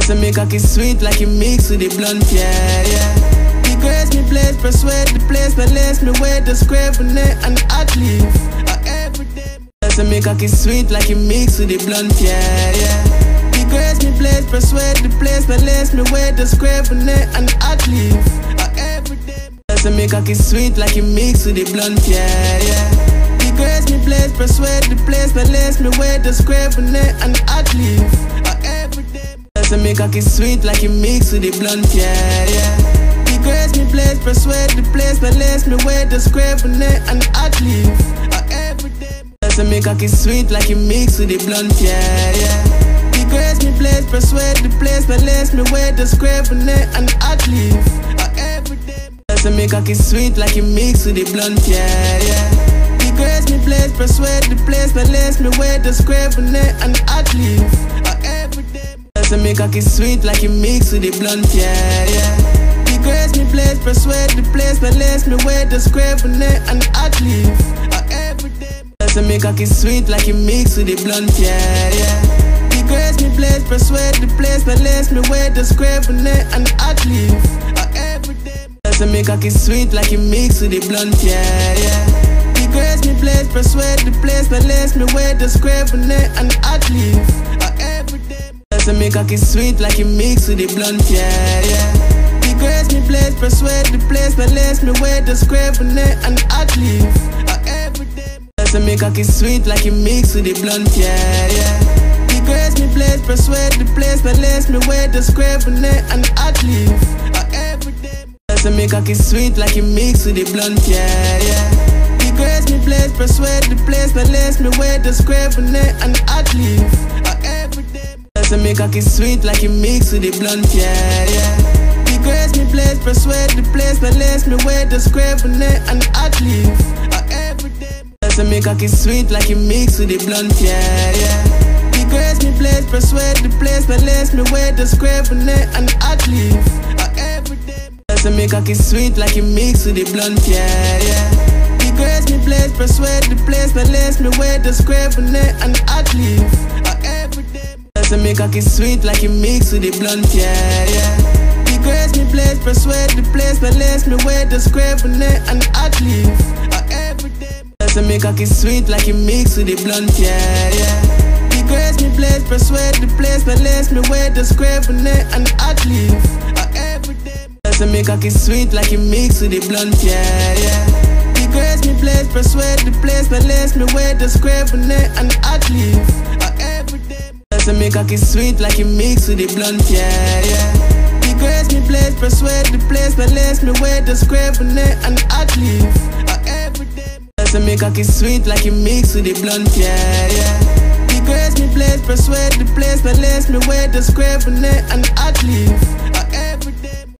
So make a kiss sweet like you mix with the blunt, yeah, yeah. Degrace me place, persuade the place, now lace me with the scrape and hot leaf. Every day. So make a kiss sweet like you mix with the blunt, yeah, yeah. Degrace me place, persuade the place, now lace me with the scrape and hot leaf. Every day. So make a kiss sweet like you mix with the blunt, yeah, yeah. Degrace me place, persuade the place, now lace me with the scrape and hot leaf. Every day. So make a kiss sweet like you mix with the blunt, yeah, yeah. Degrace me place, persuade the place, now lace me with the scrape and hot leaf. Every day. So make a kiss sweet like you mix with the blunt, yeah, yeah. Degrace me place, persuade the place, now lace me with the scrape and hot leaf. Every day. So make a kiss sweet like you mix with the blunt, yeah, yeah. Degrace me place, persuade the place, now lace me with the scrape and hot leaf. Every day. So make a kiss sweet like you mix with the blunt, yeah, yeah. Degrace me place, persuade the place, now lace me with the scrape and hot leaf. Every day. So make a kiss sweet like you mix with the blunt, yeah, yeah. Degrace me place, persuade the place, now lace me with the scrape and hot leaf. Every day. So make a kiss sweet like you mix with the blunt, yeah, yeah. Degrace me place, persuade the place, now lace me with the scrape and hot leaf. Every day. So make a kiss sweet like you mix with the blunt, yeah, yeah. Degrace me place, persuade the place, now lace me with the scrape and hot leaf. Every day. So make a kiss sweet like you mix with the blunt, yeah, yeah. Degrace me place, persuade the place, now lace me with the scrape and hot leaf. Every day. So make a kiss sweet like you mix with the blunt, yeah, yeah. Degrace me place, persuade the place, now lace me with the scrape and hot leaf. Every day. So make a kiss sweet like you mix with the blunt, yeah, yeah. Degrace me place, persuade the place, now lace me with the scrape and hot leaf. Every day. So make a kiss sweet like you mix with the blunt, yeah, yeah. Degrace me place, persuade the place, now lace me with the scrape and hot leaf. Every day. So make a kiss sweet like you mix with the blunt, yeah, yeah. Degrace me place, persuade the place, now lace me with the scrape and hot leaf. Every day. So make a kiss sweet like you mix with the blunt, yeah, yeah. Degrace me place, persuade the place, now lace me with the scrape and hot leaf. Every day. So make a kiss sweet like you mix with the blunt, yeah, yeah. Degrace me place, persuade the place, now lace me with the scrape and hot leaf. Every day. So make a kiss sweet like you mix with the blunt, yeah, yeah. Degrace me place, persuade the place, now lace me with the scrape and hot leaf. Every day. So make a kiss sweet like you mix with the blunt, yeah, yeah. Degrace me place, persuade the place, now lace me with the scrape and hot leaf. Every day. So make a kiss sweet like you mix with the blunt, yeah, yeah. Degrace me place, persuade the place, now lace me with the scrape and hot leaf. Every day.